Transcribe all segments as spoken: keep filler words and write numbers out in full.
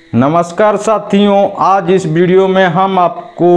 नमस्कार साथियों, आज इस वीडियो में हम आपको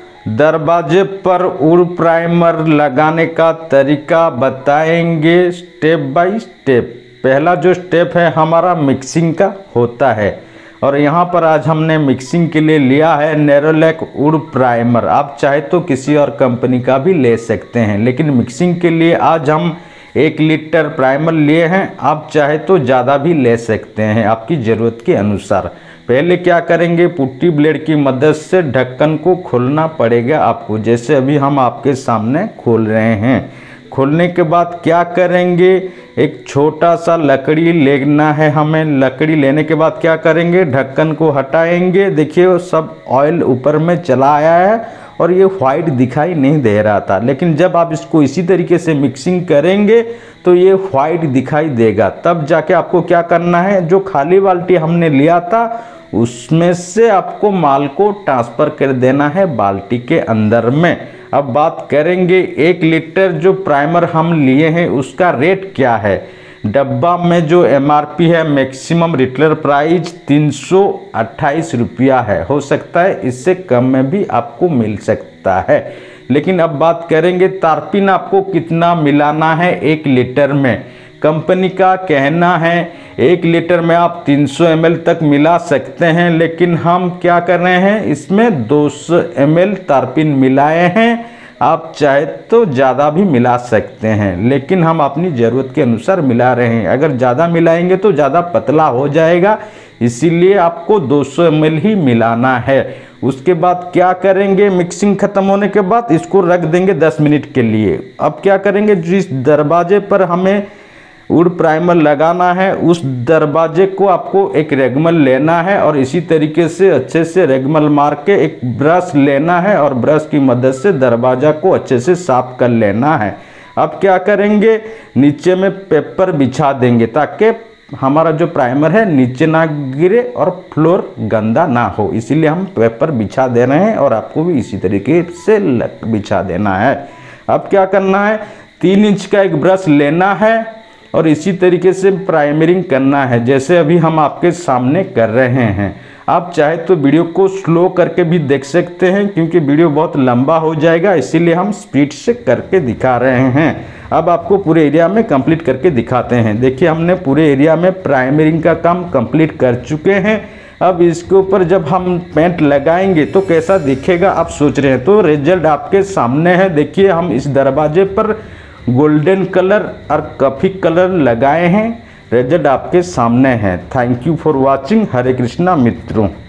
दरवाजे पर वुड प्राइमर लगाने का तरीका बताएंगे स्टेप बाय स्टेप। पहला जो स्टेप है हमारा मिक्सिंग का होता है और यहाँ पर आज हमने मिक्सिंग के लिए लिया है नेरोलैक वुड प्राइमर। आप चाहे तो किसी और कंपनी का भी ले सकते हैं, लेकिन मिक्सिंग के लिए आज हम एक लीटर प्राइमर लिए हैं। आप चाहे तो ज़्यादा भी ले सकते हैं आपकी ज़रूरत के अनुसार। पहले क्या करेंगे, पुट्टी ब्लेड की मदद से ढक्कन को खोलना पड़ेगा आपको, जैसे अभी हम आपके सामने खोल रहे हैं। खोलने के बाद क्या करेंगे, एक छोटा सा लकड़ी लेना है हमें। लकड़ी लेने के बाद क्या करेंगे, ढक्कन को हटाएंगे। देखिए सब ऑयल ऊपर में चला आया है और ये वाइट दिखाई नहीं दे रहा था, लेकिन जब आप इसको इसी तरीके से मिक्सिंग करेंगे तो ये वाइट दिखाई देगा। तब जाके आपको क्या करना है, जो खाली बाल्टी हमने लिया था उसमें से आपको माल को ट्रांसफ़र कर देना है बाल्टी के अंदर में। अब बात करेंगे एक लीटर जो प्राइमर हम लिए हैं उसका रेट क्या है। डब्बा में जो एमआरपी है मैक्सिमम रिटेलर प्राइस तीन सौ अट्ठाईस रुपया है। हो सकता है इससे कम में भी आपको मिल सकता है। लेकिन अब बात करेंगे तारपीन आपको कितना मिलाना है एक लीटर में। कंपनी का कहना है एक लीटर में आप तीन सौ एम एल तक मिला सकते हैं, लेकिन हम क्या कर रहे हैं, इसमें दो सौ एम एल तारपीन मिलाए हैं। आप चाहे तो ज़्यादा भी मिला सकते हैं, लेकिन हम अपनी ज़रूरत के अनुसार मिला रहे हैं। अगर ज़्यादा मिलाएंगे तो ज़्यादा पतला हो जाएगा, इसीलिए आपको दो सौ एम एल ही मिलाना है। उसके बाद क्या करेंगे, मिक्सिंग ख़त्म होने के बाद इसको रख देंगे दस मिनट के लिए। अब क्या करेंगे, जिस दरवाजे पर हमें वुड प्राइमर लगाना है उस दरवाजे को आपको एक रेगमल लेना है और इसी तरीके से अच्छे से रेगमल मार के एक ब्रश लेना है और ब्रश की मदद से दरवाजा को अच्छे से साफ कर लेना है। अब क्या करेंगे, नीचे में पेपर बिछा देंगे ताकि हमारा जो प्राइमर है नीचे ना गिरे और फ्लोर गंदा ना हो, इसीलिए हम पेपर बिछा दे रहे हैं और आपको भी इसी तरीके से बिछा देना है। अब क्या करना है, तीन इंच का एक ब्रश लेना है और इसी तरीके से प्राइमरिंग करना है, जैसे अभी हम आपके सामने कर रहे हैं। आप चाहे तो वीडियो को स्लो करके भी देख सकते हैं, क्योंकि वीडियो बहुत लंबा हो जाएगा, इसीलिए हम स्पीड से करके दिखा रहे हैं। अब आपको पूरे एरिया में कंप्लीट करके दिखाते हैं। देखिए हमने पूरे एरिया में प्राइमरिंग का काम कंप्लीट कर चुके हैं। अब इसके ऊपर जब हम पेंट लगाएंगे तो कैसा दिखेगा आप सोच रहे हैं, तो रिजल्ट आपके सामने है। देखिए हम इस दरवाजे पर गोल्डन कलर और कॉफी कलर लगाए हैं, रिजल्ट आपके सामने है। Thank you for watching. Hare Krishna मित्रों।